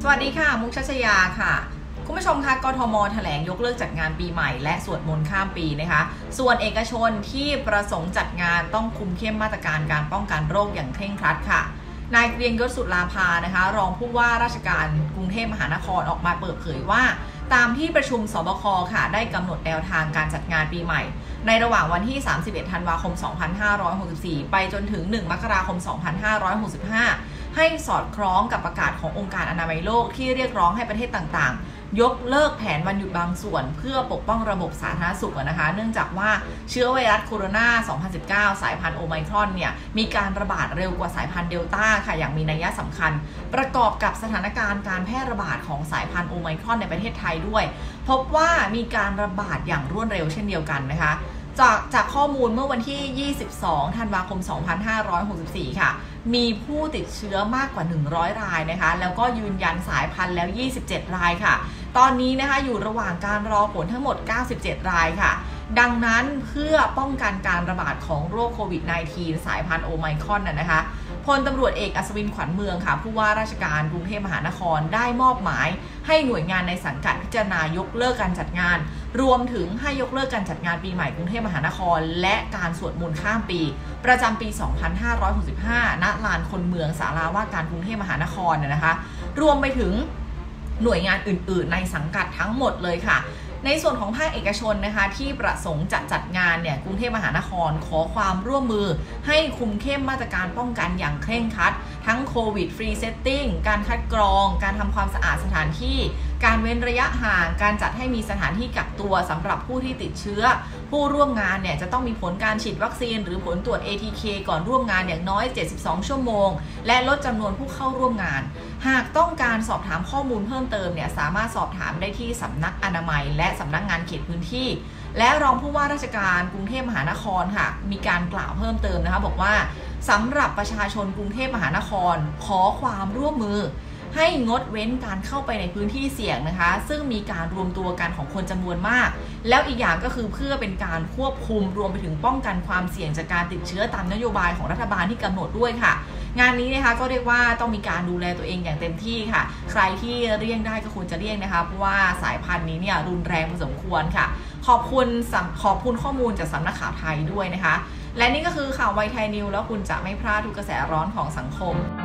สวัสดีค่ะมุกชัชยาค่ะคุณผู้ชมคะกทม.แถลงยกเลิกจัดงานปีใหม่และสวดมนต์ข้ามปีนะคะส่วนเอกชนที่ประสงค์จัดงานต้องคุมเข้มมาตรการการป้องกันโรคอย่างเคร่งครัดค่ะนายเกรียงยศสุราภานะคะรองผู้ว่าราชการกรุงเทพมหานครออกมาเปิดเผยว่าตามที่ประชุมสบคค่ะได้กำหนดแนวทางการจัดงานปีใหม่ในระหว่างวันที่31ธันวาคม2564ไปจนถึง1มกราคม2565ให้สอดคล้องกับประกาศขององค์การอนามัยโลกที่เรียกร้องให้ประเทศต่างๆยกเลิกแผนวันหยุดบางส่วนเพื่อปกป้องระบบสาธารณสุขนะคะเนื่องจากว่าเชื้อไวรัสโคโรนา2019สายพันธุ์โอไมครอนเนี่ยมีการระบาดเร็วกว่าสายพันธุ์เดลต้าค่ะอย่างมีนัยสำคัญประกอบกับสถานการณ์การแพร่ระบาดของสายพันธุ์โอไมครอนในประเทศไทยด้วยพบว่ามีการระบาดอย่างรวดเร็วเช่นเดียวกันนะคะจากข้อมูลเมื่อวันที่22ธันวาคม2564ค่ะมีผู้ติดเชื้อมากกว่า100รายนะคะแล้วก็ยืนยันสายพันธุ์แล้ว27รายค่ะตอนนี้นะคะอยู่ระหว่างการรอผลทั้งหมด97รายค่ะดังนั้นเพื่อป้องกันการระบาดของโรคโควิด -19 สายพันธุ์โอไมครอนนะคะพลตำรวจเอกอัศวินขวัญเมืองค่ะผู้ว่าราชการกรุงเทพมหานครได้มอบหมายให้หน่วยงานในสังกัดพิจารณายกเลิกการจัดงานรวมถึงให้ยกเลิกการจัดงานปีใหม่กรุงเทพมหานครและการสวดมนต์ข้ามปีประจำปี2565ณลานคนเมืองศาลาว่าการกรุงเทพมหานครนะคะรวมไปถึงหน่วยงานอื่นๆในสังกัดทั้งหมดเลยค่ะในส่วนของภาคเอกชนนะคะที่ประสงค์จะจัดงานเนี่ยกรุงเทพมหานครขอความร่วมมือให้คุมเข้มมาตรการป้องกันอย่างเคร่งครัดทั้งโควิดฟรีเซตติ้งการคัดกรองการทำความสะอาดสถานที่การเว้นระยะห่างการจัดให้มีสถานที่กักตัวสำหรับผู้ที่ติดเชื้อผู้ร่วมงานเนี่ยจะต้องมีผลการฉีดวัคซีนหรือผลตรวจ ATK ก่อนร่วมงานอย่างน้อย72ชั่วโมงและลดจำนวนผู้เข้าร่วมงานหากต้องการสอบถามข้อมูลเพิ่มเติมเนี่ยสามารถสอบถามได้ที่สำนักอนามัยและสำนักงานเขตพื้นที่และรองผู้ว่าราชการกรุงเทพมหานครค่ะมีการกล่าวเพิ่มเติมนะคะบอกว่าสำหรับประชาชนกรุงเทพมหานครขอความร่วมมือให้งดเว้นการเข้าไปในพื้นที่เสี่ยงนะคะซึ่งมีการรวมตัวกันของคนจำนวนมากแล้วอีกอย่างก็คือเพื่อเป็นการควบคุมรวมไปถึงป้องกันความเสี่ยงจากการติดเชื้อตามนโยบายของรัฐบาลที่กำหนดด้วยค่ะงานนี้นะคะก็เรียกว่าต้องมีการดูแลตัวเองอย่างเต็มที่ค่ะใครที่เลี่ยงได้ก็ควรจะเลี่ยงนะคะเพราะว่าสายพันธุ์นี้เนี่ยรุนแรงพอสมควรค่ะขอบคุณข้อมูลจากสำนักข่าวไทยด้วยนะคะและนี่ก็คือข่าวไวไทยนิวแล้วคุณจะไม่พลาดทุกกระแสร้อนของสังคม